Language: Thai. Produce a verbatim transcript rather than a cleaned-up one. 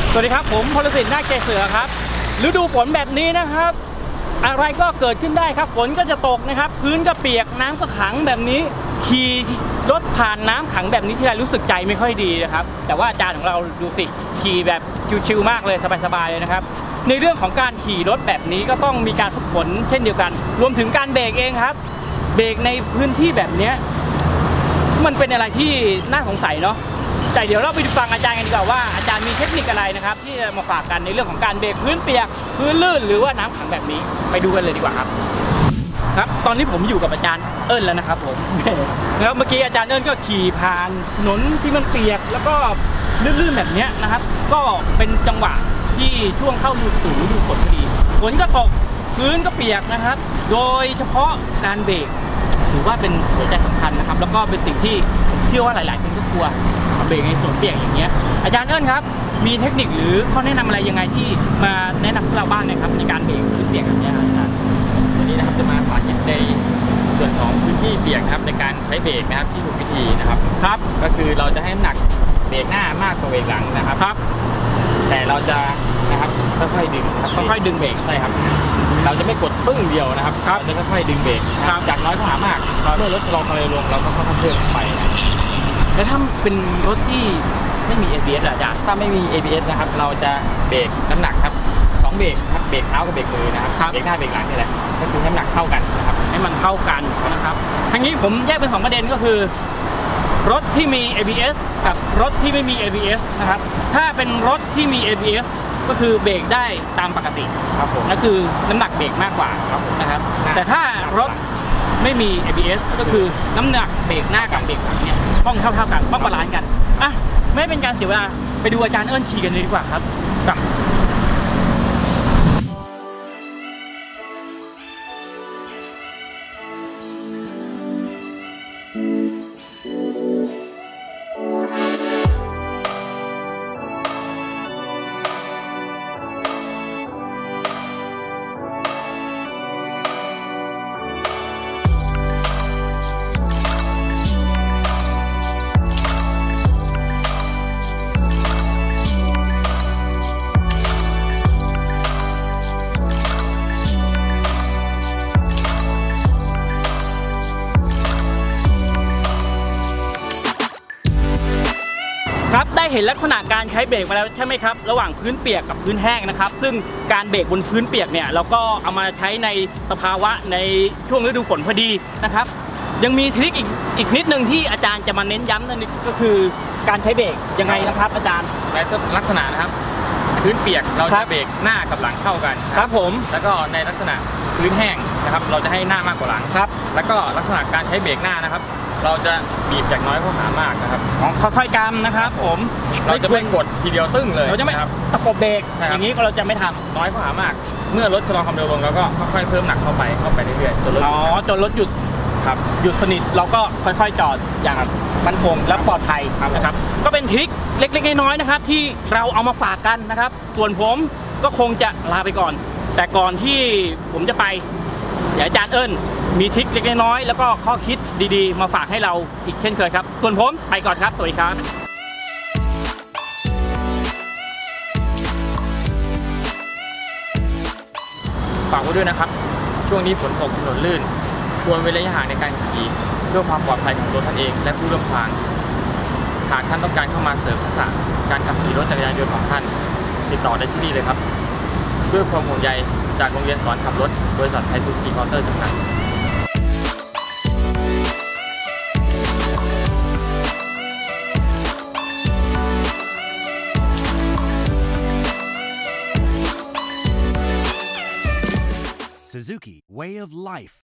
สวัสดีครับผมพลสิทธิ์นาคเกษเสือครับฤดูฝนแบบนี้นะครับอะไรก็เกิดขึ้นได้ครับฝนก็จะตกนะครับพื้นก็เปียกน้ำก็ขังแบบนี้ขี่รถผ่านน้ำขังแบบนี้ที่ไรรู้สึกใจไม่ค่อยดีนะครับแต่ว่าอาจารย์ของเราดูสิขี่แบบชิวๆมากเลยสบายๆเลยนะครับในเรื่องของการขี่รถแบบนี้ก็ต้องมีการฝึกฝนเช่นเดียวกันรวมถึงการเบรกเองครับเบรกในพื้นที่แบบนี้มันเป็นอะไรที่น่าสงสัยเนาะแต่เดี๋ยวเราไปฟังอาจารย์กันดีกว่าว่าอาจารย์มีเทคนิคอะไรนะครับที่จะมาฝากกันในเรื่องของการเบรกพื้นเปียกพื้นลื่นหรือว่าน้ำขังแบบนี้ไปดูกันเลยดีกว่าครับครับตอนนี้ผมอยู่กับอาจารย์เอิญแล้วนะครับผมแล้วเมื่อกี้อาจารย์เอิญก็ขี่ผ่านถนนที่มันเปียกแล้วก็ลื่นๆแบบนี้นะครับก็เป็นจังหวะที่ช่วงเข้าฤดูฤดูฝนพอดีฝนก็ตกพื้นก็เปียกนะครับโดยเฉพาะการเบรกถือว่าเป็นหัวใจสำคัญนะครับแล้วก็เป็นสิ่งที่ผมเชื่อว่าหลายๆคนก็กลัวเบรกในสวนเปียกอย่างเงี้ยอาจารย์เอิญครับมีเทคนิคหรือข้อแนะนำอะไรยังไงที่มาแนะนำพวกเราบ้างนะครับในการเบรกพื้นเปียกแบบนี้ครับอาจารย์วันนี้นะครับจะมาสาธิตในส่วนของพื้นที่เปียกนะครับในการใช้เบรกนะครับที่ถูกวิธีนะครับครับก็คือเราจะให้น้ำหนักเบรกหน้ามากกว่าเบรกหลังนะครับครับแต่เราจะนะครับค่อยๆดึงครับค่อยๆดึงเบรกใช่ครับเราจะไม่กดปึ้งเดียวนะครับเราจะค่อยๆดึงเบรกจากน้อยเข้าหามากเมื่อรถชะลอความเร็วลงเราก็ค่อยๆเพิ่มไปแล้วถ้าเป็นรถที่ไม่มี เอ บี เอส อาจารย์ถ้าไม่มี เอ บี เอส นะครับเราจะเบรกน้ำหนักครับสองเบรกครับเบรกเท้ากับเบรกมือนะครับเบรกหน้าเบรกหลังนี่แหละก็คือน้ำหนักเท่ากันนะครับให้มันเท่ากันนะครับทั้งนี้ผมแยกเป็นสองประเด็นก็คือรถที่มี เอ บี เอส กับรถที่ไม่มี เอ บี เอส นะครับถ้าเป็นรถที่มี เอ บี เอส ก็คือเบรกได้ตามปกติครับผมนั่นคือน้ำหนักเบรกมากกว่าครับนะครับแต่ถ้ารถไม่มี เอ บี เอส ก็คือน้ำหนักเบรกหน้ากับเบรกหลังเนี่ยต้องเท่าเท่ากันต้องบาลานซ์กันอ่ะไม่เป็นการเสียเวลาไปดูอาจารย์เอิญขี่กันเลยดีกว่าครับครับได้เห็นลักษณะการใช้เบรกมาแล้วใช่ไหมครับระหว่างพื้นเปียกกับพื้นแห้งนะครับซึ่งการเบรกบนพื้นเปียกเนี่ยเราก็เอามาใช้ในสภาวะในช่วงฤดูฝนพอดีนะครับยังมีทริคอีกอีกนิดนึงที่อาจารย์จะมาเน้นย้ำนั่นก็คือการใช้เบรกยังไงนะครับอาจารย์ในลักษณะนะครับพื้นเปียกเราจะเบรกหน้ากับหลังเท่ากันครับผมแล้วก็ในลักษณะพื้นแห้งนะครับเราจะให้หน้ามากกว่าหลังครับแล้วก็ลักษณะการใช้เบรกหน้านะครับเราจะบีบจากน้อยเข้าหามากนะครับค่อยๆกำนะครับผมเราจะไม่กดทีเดียวตึ้งเลยเราจะไม่ตะปบเบรกอย่างนี้เราจะไม่ทำน้อยเข้าหามากเมื่อรถชะลอความเร็วลงเราก็ค่อยๆเพิ่มหนักเข้าไปเข้าไปเรื่อยๆจนรถอ๋อจนรถหยุดครับหยุดสนิทเราก็ค่อยๆจอดอย่างมั่นคงและปลอดภัยนะครับก็เป็นทริคเล็กๆน้อยๆนะครับที่เราเอามาฝากกันนะครับส่วนผมก็คงจะลาไปก่อนแต่ก่อนที่ผมจะไปเดี๋ยวอาจารย์เอิญมีทริคเล็กน้อยแล้วก็ข้อคิดดีๆมาฝากให้เราอีกเช่นเคยครับส่วนผมไปก่อนครับสวัสดีครับฝากไว้ด้วยนะครับช่วงนี้ฝนตกถนนลื่นควรเว้นระยะห่างในการขี่เพื่อความปลอดภัยของตัวท่านเองและผู้ร่วมทางหากท่านต้องการเข้ามาเสริมทักษะการขับขี่รถจักรยานยนต์ของท่านติดต่อได้ที่นี่เลยครับด้วยความห่วงใยจากโรงเรียนสอนขับรถบริษัทไทยทูคีมอเตอร์จำกัด Suzuki Way of Life